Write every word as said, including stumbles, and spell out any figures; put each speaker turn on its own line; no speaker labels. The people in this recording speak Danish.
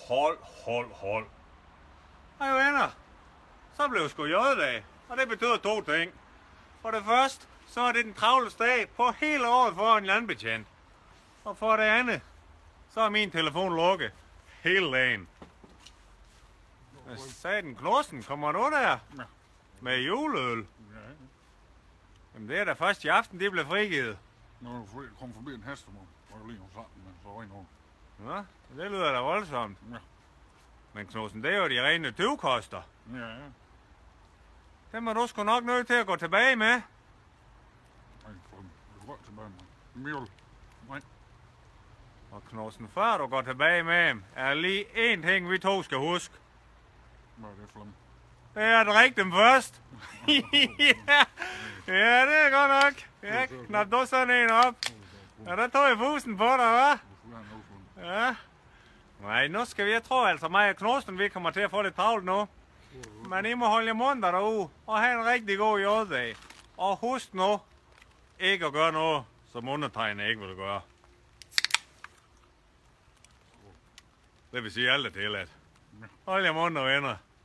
hold, hold, hold. Hej venner, så blev sgu J-dag, og det betyder to ting. For det første, så er det den travleste dag på hele året for en landbetjent. Og for det andet, så er min telefon lukket hele dagen. Hvad sagde den Knudsen, kommer du der?
Ja.
Med juleøl?
Ja.
Jamen det er da først i aften, det blev frigivet.
Når du kom forbi en hestemor, og jeg lige hos sammen, men så ring hun.
Nå, det lyder da voldsomt.
Ja.
Men Knudsen, det er jo de rene tyvkoster.
Ja, ja.
Den må du sgu nok nødt til at gå tilbage med.
Nej, for den. Du går tilbage med. Mjøl. Nej.
Og Knudsen, før du går tilbage med ham, er lige én ting, vi to skal huske.
Hvad er det for en?
Det er at drikke dem først. ja. ja, det er godt nok. Ja, knap du sådan en op. Ja, der tog jeg fusen på dig, hva'? Ja. Nej, nu skal vi, jeg tror altså mig og Knudsen, vi kommer til at få lidt travlt nu. Men I må holde jer munter derude, og have en rigtig god jorddag. Og husk nu, ikke at gøre noget, som undertegnet ikke vil gøre. Det vil sige alt er tilladt. Hold jer munter, venner.